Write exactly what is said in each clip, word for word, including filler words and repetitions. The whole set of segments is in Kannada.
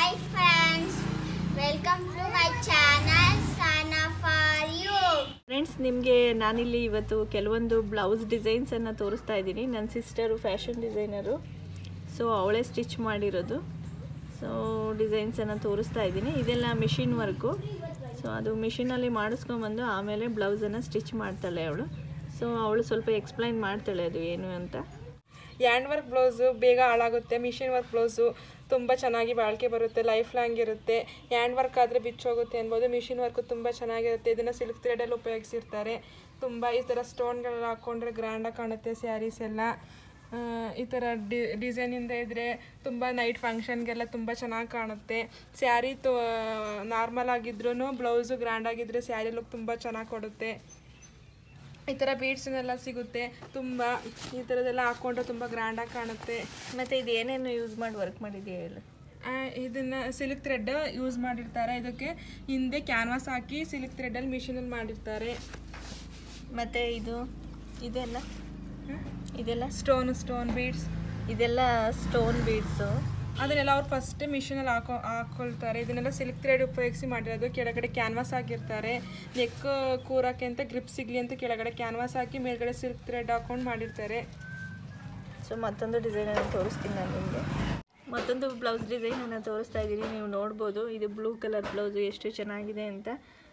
Hi friends, welcome to my channel Sana for you. Friends, ನಿಮಗೆ ನಾನಿಲ್ಲಿ ಇವತ್ತು ಕೆಲವೊಂದು ಬ್ಲೌಸ್ ಡಿಸೈನ್ಸನ್ನು ತೋರಿಸ್ತಾ ಇದ್ದೀನಿ. ನನ್ನ ಸಿಸ್ಟರು ಫ್ಯಾಷನ್ ಡಿಸೈನರು, ಸೊ ಅವಳೇ ಸ್ಟಿಚ್ ಮಾಡಿರೋದು. ಸೊ ಡಿಸೈನ್ಸನ್ನು ತೋರಿಸ್ತಾ ಇದ್ದೀನಿ. ಇದೆಲ್ಲ ಮಿಷಿನ್ ವರ್ಕು. ಸೊ ಅದು ಮಿಷಿನಲ್ಲಿ ಮಾಡಿಸ್ಕೊಂಬಂದು ಆಮೇಲೆ ಬ್ಲೌಸನ್ನು ಸ್ಟಿಚ್ ಮಾಡ್ತಾಳೆ ಅವಳು. ಸೊ ಅವಳು ಸ್ವಲ್ಪ ಎಕ್ಸ್ಪ್ಲೈನ್ ಮಾಡ್ತಾಳೆ ಅದು ಏನು ಅಂತ. ಹ್ಯಾಂಡ್ ವರ್ಕ್ ಬ್ಲೌಸು ಬೇಗ ಹಾಳಾಗುತ್ತೆ, ಮಿಷಿನ್ ವರ್ಕ್ ಬ್ಲೌಸು ತುಂಬ ಚೆನ್ನಾಗಿ ಬಾಳಿಕೆ ಬರುತ್ತೆ, ಲೈಫ್ ಲಾಂಗ್ ಇರುತ್ತೆ. ಹ್ಯಾಂಡ್ ವರ್ಕ್ ಆದರೆ ಬಿಚ್ಚೋಗುತ್ತೆ ಅನ್ಬೋದು. ಮಿಷಿನ್ ವರ್ಕು ತುಂಬ ಚೆನ್ನಾಗಿರುತ್ತೆ. ಇದನ್ನು ಸಿಲ್ಕ್ ಥ್ರೆಡಲ್ಲಿ ಉಪಯೋಗಿಸಿರ್ತಾರೆ. ತುಂಬ ಈ ಥರ ಸ್ಟೋನ್ಗಳೆಲ್ಲ ಹಾಕ್ಕೊಂಡ್ರೆ ಗ್ರ್ಯಾಂಡಾಗಿ ಕಾಣುತ್ತೆ ಸ್ಯಾರೀಸ್ ಎಲ್ಲ. ಈ ಥರ ಡಿ ಡಿಸೈನಿಂದ ಇದ್ದರೆ ತುಂಬ ನೈಟ್ ಫಂಕ್ಷನ್ಗೆಲ್ಲ ತುಂಬ ಚೆನ್ನಾಗಿ ಕಾಣುತ್ತೆ. ಸ್ಯಾರಿ ತು ನಾರ್ಮಲ್ ಆಗಿದ್ರೂ ಬ್ಲೌಸು ಗ್ರ್ಯಾಂಡಾಗಿದ್ದರೆ ಸ್ಯಾರಿ ಲುಕ್ ತುಂಬ ಚೆನ್ನಾಗಿ ಕೊಡುತ್ತೆ. ಈ ಥರ ಬೀಡ್ಸ್ನೆಲ್ಲ ಸಿಗುತ್ತೆ. ತುಂಬ ಈ ಥರದ್ದೆಲ್ಲ ಹಾಕ್ಕೊಂಡ್ರೆ ತುಂಬ ಗ್ರ್ಯಾಂಡಾಗಿ ಕಾಣುತ್ತೆ. ಮತ್ತು ಇದು ಏನೇನು ಯೂಸ್ ಮಾಡಿ ವರ್ಕ್ ಮಾಡಿದೆಯಾ ಹೇಳು. ಇದನ್ನು ಸಿಲ್ಕ್ ಥ್ರೆಡ್ ಯೂಸ್ ಮಾಡಿರ್ತಾರೆ. ಇದಕ್ಕೆ ಹಿಂದೆ ಕ್ಯಾನ್ವಾಸ್ ಹಾಕಿ ಸಿಲ್ಕ್ ಥ್ರೆಡ್ಡಲ್ಲಿ ಮಿಷಿನಲ್ಲಿ ಮಾಡಿರ್ತಾರೆ. ಮತ್ತು ಇದು ಇದೆಲ್ಲ ಇದೆಲ್ಲ ಸ್ಟೋನ್ ಸ್ಟೋನ್ ಬೀಡ್ಸ್, ಇದೆಲ್ಲ ಸ್ಟೋನ್ ಬೀಡ್ಸು. ಅದನ್ನೆಲ್ಲ ಅವ್ರು ಫಸ್ಟ್ ಮಿಷಿನಲ್ಲಿ ಹಾಕೋ ಹಾಕ್ಕೊಳ್ತಾರೆ. ಇದನ್ನೆಲ್ಲ ಸಿಲ್ಕ್ ಥ್ರೆಡ್ ಉಪಯೋಗಿಸಿ ಮಾಡಿರೋದು. ಕೆಳಗಡೆ ಕ್ಯಾನ್ವಾಸ್ ಹಾಕಿರ್ತಾರೆ. ನೆಕ್ ಕೂರಕ್ಕೆ ಅಂತ ಗ್ರಿಪ್ ಸಿಗಲಿ ಅಂತ ಕೆಳಗಡೆ ಕ್ಯಾನ್ವಾಸ್ ಹಾಕಿ ಮೇಲ್ಗಡೆ ಸಿಲ್ಕ್ ಥ್ರೆಡ್ ಹಾಕ್ಕೊಂಡು ಮಾಡಿರ್ತಾರೆ. ಸೊ ಮತ್ತೊಂದು ಡಿಸೈನನ್ನು ತೋರಿಸ್ತೀನಿ ನಾನು ನಿಮಗೆ. ಮತ್ತೊಂದು ಬ್ಲೌಸ್ ಡಿಸೈನನ್ನು ತೋರಿಸ್ತಾ ಇದ್ದೀನಿ. ನೀವು ನೋಡ್ಬೋದು ಇದು ಬ್ಲೂ ಕಲರ್ ಬ್ಲೌಸು ಎಷ್ಟು ಚೆನ್ನಾಗಿದೆ ಅಂತ.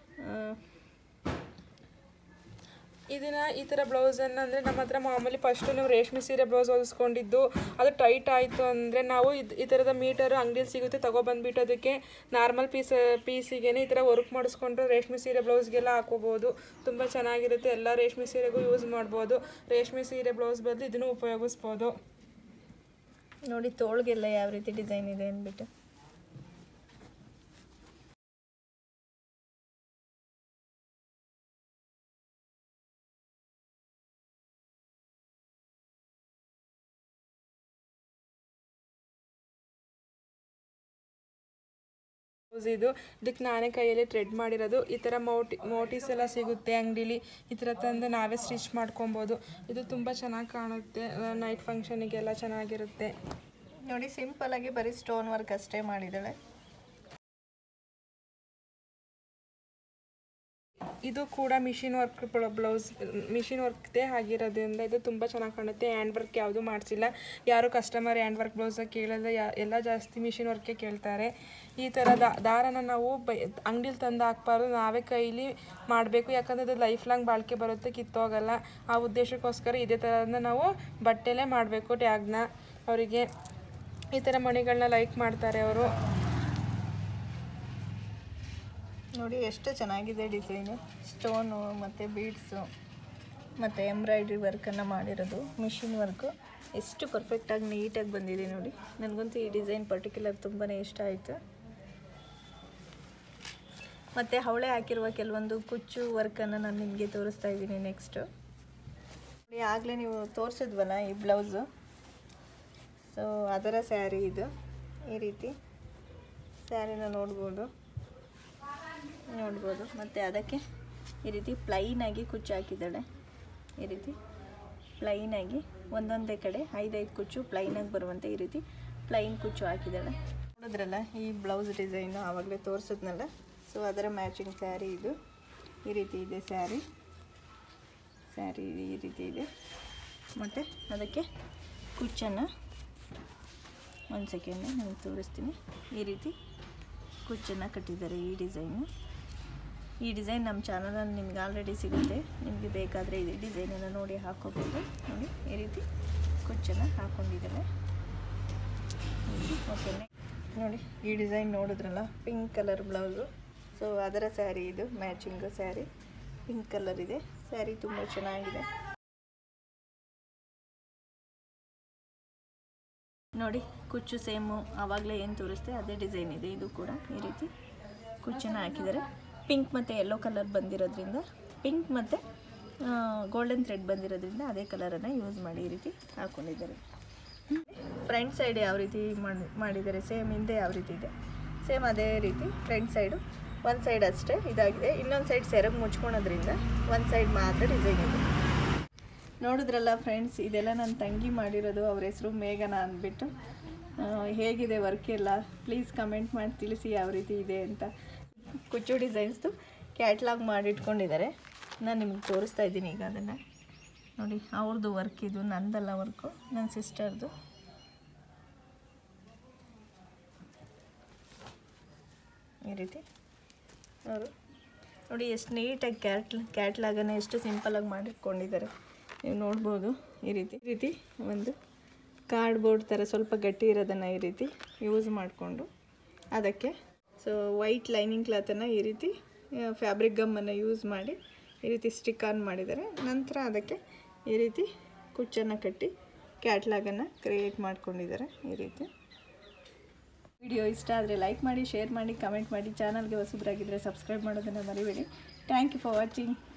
ಇದನ್ನು ಈ ಥರ ಬ್ಲೌಸನ್ನು ಅಂದರೆ ನಮ್ಮ ಹತ್ರ ಮಾಮೂಲಿ ಫಸ್ಟು ನಾವು ರೇಷ್ಮೆ ಸೀರೆ ಬ್ಲೌಸ್ ಹೊಲಿಸ್ಕೊಂಡಿದ್ದು ಅದು ಟೈಟ್ ಆಯಿತು ಅಂದರೆ ನಾವು ಇದು ಈ ಥರದ ಮೀಟರು ಅಂಗಡಿಯಲ್ಲಿ ಸಿಗುತ್ತೆ, ತೊಗೊಬಂದುಬಿಟ್ಟು ಅದಕ್ಕೆ ನಾರ್ಮಲ್ ಪೀಸ್ ಪೀಸಿಗೆ ಈ ಥರ ವರ್ಕ್ ಮಾಡಿಸ್ಕೊಂಡ್ರೆ ರೇಷ್ಮೆ ಸೀರೆ ಬ್ಲೌಸ್ಗೆಲ್ಲ ಹಾಕೋಬೋದು. ತುಂಬ ಚೆನ್ನಾಗಿರುತ್ತೆ. ಎಲ್ಲ ರೇಷ್ಮೆ ಸೀರೆಗೂ ಯೂಸ್ ಮಾಡ್ಬೋದು. ರೇಷ್ಮೆ ಸೀರೆ ಬ್ಲೌಸ್ ಬದಲು ಇದನ್ನು ಉಪಯೋಗಿಸ್ಬೋದು. ನೋಡಿ ತೋಳ್ಗೆಲ್ಲ ಯಾವ ರೀತಿ ಡಿಸೈನ್ ಇದೆ ಅಂದ್ಬಿಟ್ಟು. ಇದು ಇದಕ್ಕೆ ನಾನೇ ಕೈಯಲ್ಲಿ ಥ್ರೆಡ್ ಮಾಡಿರೋದು. ಈ ಥರ ಮೋಟಿ ಮೋಟಿಸ್ ಎಲ್ಲ ಸಿಗುತ್ತೆ ಅಂಗಡೀಲಿ. ಈ ಥರ ತಂದು ನಾವೇ ಸ್ಟಿಚ್ ಮಾಡ್ಕೊಬೋದು. ಇದು ತುಂಬ ಚೆನ್ನಾಗಿ ಕಾಣುತ್ತೆ. ನೈಟ್ ಫಂಕ್ಷನಿಗೆಲ್ಲ ಚೆನ್ನಾಗಿರುತ್ತೆ. ನೋಡಿ ಸಿಂಪಲ್ಲಾಗಿ ಬರೀ ಸ್ಟೋನ್ ವರ್ಕ್ ಅಷ್ಟೇ ಮಾಡಿದ್ದಾಳೆ. ಇದು ಕೂಡ ಮಿಷಿನ್ ವರ್ಕ್ ಬ್ಲೌಸ್, ಮಿಷಿನ್ ವರ್ಕ್ದೇ ಆಗಿರೋದ್ರಿಂದ ಇದು ತುಂಬ ಚೆನ್ನಾಗಿ ಕಾಣುತ್ತೆ. ಹ್ಯಾಂಡ್ ವರ್ಕ್ ಯಾವುದೂ ಮಾಡಿಸಿಲ್ಲ. ಯಾರು ಕಸ್ಟಮರ್ ಹ್ಯಾಂಡ್ ವರ್ಕ್ ಬ್ಲೌಸಾಗಿ ಕೇಳೋಲ್ಲ, ಯಾ ಎಲ್ಲ ಜಾಸ್ತಿ ಮಿಷಿನ್ ವರ್ಕೇ ಕೇಳ್ತಾರೆ. ಈ ಥರ ದಾರನ ನಾವು ಬೈ ಅಂಗಡಿಲಿ ತಂದು ಹಾಕ್ಬಾರ್ದು, ನಾವೇ ಕೈಲಿ ಮಾಡಬೇಕು. ಯಾಕಂದರೆ ಅದು ಲೈಫ್ ಲಾಂಗ್ ಬಾಳಿಕೆ ಬರುತ್ತೆ, ಕಿತ್ತೋಗಲ್ಲ. ಆ ಉದ್ದೇಶಕ್ಕೋಸ್ಕರ ಇದೇ ಥರನ ನಾವು ಬಟ್ಟೆಲೇ ಮಾಡಬೇಕು. ಟ್ಯಾಗ್ನ ಅವರಿಗೆ ಈ ಥರ ಮಣಿಗಳನ್ನ ಲೈಕ್ ಮಾಡ್ತಾರೆ ಅವರು. ನೋಡಿ ಎಷ್ಟು ಚೆನ್ನಾಗಿದೆ ಡಿಸೈನು. ಸ್ಟೋನು ಮತ್ತು ಬೀಡ್ಸು ಮತ್ತು ಎಂಬ್ರಾಯ್ಡ್ರಿ ವರ್ಕನ್ನು ಮಾಡಿರೋದು. ಮಿಷಿನ್ ವರ್ಕು ಎಷ್ಟು ಪರ್ಫೆಕ್ಟಾಗಿ ನೀಟಾಗಿ ಬಂದಿದೆ ನೋಡಿ. ನನಗಂತೂ ಈ ಡಿಸೈನ್ ಪರ್ಟಿಕ್ಯುಲರ್ ತುಂಬಾ ಇಷ್ಟ ಆಯಿತು. ಮತ್ತು ಅವಳೇ ಹಾಕಿರುವ ಕೆಲವೊಂದು ಕುಚ್ಚು ವರ್ಕನ್ನು ನಾನು ನಿಮಗೆ ತೋರಿಸ್ತಾ ಇದ್ದೀನಿ. ನೆಕ್ಸ್ಟು ನೋಡಿ, ಆಗಲೇ ನೀವು ತೋರಿಸಿದ್ವಲ್ಲ ಈ ಬ್ಲೌಸು, ಸೊ ಅದರ ಸ್ಯಾರಿ ಇದು. ಈ ರೀತಿ ಸ್ಯಾರಿನ ನೋಡ್ಬೋದು ನೋಡ್ಬೋದು ಮತ್ತು ಅದಕ್ಕೆ ಈ ರೀತಿ ಪ್ಲೈನಾಗಿ ಕುಚ್ಚು ಹಾಕಿದ್ದಾಳೆ. ಈ ರೀತಿ ಪ್ಲೈನಾಗಿ ಒಂದೊಂದೇ ಕಡೆ ಐದೈದು ಕುಚ್ಚು ಪ್ಲೈನಾಗಿ ಬರುವಂತೆ ಈ ರೀತಿ ಪ್ಲೈನ್ ಕುಚ್ಚು ಹಾಕಿದ್ದಾಳೆ. ನೋಡಿದ್ರಲ್ಲ ಈ ಬ್ಲೌಸ್ ಡಿಸೈನು ಆವಾಗಲೇ ತೋರಿಸಿದ್ನಲ್ಲ. ಸೊ ಅದರ ಮ್ಯಾಚಿಂಗ್ ಸ್ಯಾರಿ ಇದು. ಈ ರೀತಿ ಇದೆ ಸ್ಯಾರಿ. ಸ್ಯಾರಿ ಈ ರೀತಿ ಇದೆ. ಮತ್ತು ಅದಕ್ಕೆ ಕುಚ್ಚನ್ನು ಒಂದು ಸೆಕೆಂಡ್ ನಾನು ತೋರಿಸ್ತೀನಿ. ಈ ರೀತಿ ಕುಚ್ಚನ್ನು ಕಟ್ಟಿದ್ದಾರೆ. ಈ ಡಿಸೈನು ಈ ಡಿಸೈನ್ ನಮ್ಮ ಚಾನಲಲ್ಲಿ ನಿಮ್ಗೆ ಆಲ್ರೆಡಿ ಸಿಗುತ್ತೆ. ನಿಮಗೆ ಬೇಕಾದರೆ ಈ ಡಿಸೈನನ್ನು ನೋಡಿ ಹಾಕೋಬೋದು. ನೋಡಿ ಈ ರೀತಿ ಕುಚ್ಚನ್ನು ಹಾಕ್ಕೊಂಡಿದ್ದಾರೆ. ಓಕೆ, ನೋಡಿ ಈ ಡಿಸೈನ್ ನೋಡಿದ್ರಲ್ಲ, ಪಿಂಕ್ ಕಲರ್ ಬ್ಲೌಸು. ಸೊ ಅದರ ಸ್ಯಾರಿ ಇದು, ಮ್ಯಾಚಿಂಗು ಸ್ಯಾರಿ. ಪಿಂಕ್ ಕಲರ್ ಇದೆ ಸ್ಯಾರಿ, ತುಂಬ ಚೆನ್ನಾಗಿದೆ. ನೋಡಿ ಕುಚ್ಚು ಸೇಮು ಆವಾಗಲೇ ಏನು ತೋರಿಸ್ತೆ ಅದೇ ಡಿಸೈನ್ ಇದೆ. ಇದು ಕೂಡ ಈ ರೀತಿ ಕುಚ್ಚನ್ನು ಹಾಕಿದ್ದಾರೆ. ಪಿಂಕ್ ಮತ್ತು ಯೆಲ್ಲೋ ಕಲರ್ ಬಂದಿರೋದ್ರಿಂದ, ಪಿಂಕ್ ಮತ್ತು ಗೋಲ್ಡನ್ ಥ್ರೆಡ್ ಬಂದಿರೋದ್ರಿಂದ ಅದೇ ಕಲರನ್ನು ಯೂಸ್ ಮಾಡಿ ಈ ರೀತಿ ಹಾಕ್ಕೊಂಡಿದ್ದಾರೆ. ಫ್ರಂಟ್ ಸೈಡ್ ಯಾವ ರೀತಿ ಮಾಡಿ ಮಾಡಿದ್ದಾರೆ ಸೇಮ್ ಹಿಂದೆ ಯಾವ ರೀತಿ ಇದೆ ಸೇಮ್ ಅದೇ ರೀತಿ ಫ್ರಂಟ್ ಸೈಡು ಒಂದು ಸೈಡ್ ಅಷ್ಟೇ ಇದಾಗಿದೆ. ಇನ್ನೊಂದು ಸೈಡ್ ಸೆರಗು ಮುಚ್ಕೊಳೋದ್ರಿಂದ ಒಂದು ಸೈಡ್ ಮಾತ್ರ ಡಿಸೈನ್ ಇದೆ. ನೋಡಿದ್ರಲ್ಲ ಫ್ರೆಂಡ್ಸ್, ಇದೆಲ್ಲ ನನ್ನ ತಂಗಿ ಮಾಡಿರೋದು. ಅವ್ರ ಹೆಸರು ಮೇಘನಾ ಅಂದ್ಬಿಟ್ಟು. ಹೇಗಿದೆ ವರ್ಕ್ ಎಲ್ಲ ಪ್ಲೀಸ್ ಕಮೆಂಟ್ ಮಾಡಿ ತಿಳಿಸಿ ಯಾವ ರೀತಿ ಇದೆ ಅಂತ. ಕುಚ್ಚು ಡಿಸೈನ್ಸ್ದು ಕ್ಯಾಟ್ಲಾಗ್ ಮಾಡಿಟ್ಕೊಂಡಿದ್ದಾರೆ, ನಾನು ನಿಮಗೆ ತೋರಿಸ್ತಾ ಇದ್ದೀನಿ ಈಗ ಅದನ್ನು ನೋಡಿ. ಅವ್ರದ್ದು ವರ್ಕ್ ಇದು, ನಂದಲ್ಲ ವರ್ಕು, ನನ್ನ ಸಿಸ್ಟರ್ದು. ಈ ರೀತಿ ಅವರು ನೋಡಿ ಎಷ್ಟು ನೀಟಾಗಿ ಕ್ಯಾಟ್ ಕ್ಯಾಟ್ಲಾಗನ್ನು ಎಷ್ಟು ಸಿಂಪಲಾಗಿ ಮಾಡಿಟ್ಕೊಂಡಿದ್ದಾರೆ ನೀವು ನೋಡ್ಬೋದು. ಈ ರೀತಿ ಈ ರೀತಿ ಒಂದು ಕಾರ್ಡ್ಬೋರ್ಡ್ ಥರ ಸ್ವಲ್ಪ ಗಟ್ಟಿ ಇರೋದನ್ನು ಈ ರೀತಿ ಯೂಸ್ ಮಾಡಿಕೊಂಡು ಅದಕ್ಕೆ ಸೊ ವೈಟ್ ಲೈನಿಂಗ್ ಕ್ಲಾತನ್ನು ಈ ರೀತಿ ಫ್ಯಾಬ್ರಿಕ್ ಗಮ್ಮನ್ನು ಯೂಸ್ ಮಾಡಿ ಈ ರೀತಿ ಸ್ಟಿಕ್ ಆನ್ ಮಾಡಿದ್ದಾರೆ. ನಂತರ ಅದಕ್ಕೆ ಈ ರೀತಿ ಕುಚ್ಚನ್ನು ಕಟ್ಟಿ ಕ್ಯಾಟ್ಲಾಗನ್ನು ಕ್ರಿಯೇಟ್ ಮಾಡ್ಕೊಂಡಿದ್ದಾರೆ. ಈ ರೀತಿ ವಿಡಿಯೋ ಇಷ್ಟ ಆದರೆ ಲೈಕ್ ಮಾಡಿ, ಶೇರ್ ಮಾಡಿ, ಕಮೆಂಟ್ ಮಾಡಿ. ಚಾನಲ್ಗೆ ಹೊಸಬರಾಗಿದ್ದರೆ ಸಬ್ಸ್ಕ್ರೈಬ್ ಮಾಡೋದನ್ನು ಮರಿಬೇಡಿ. Thank you for watching.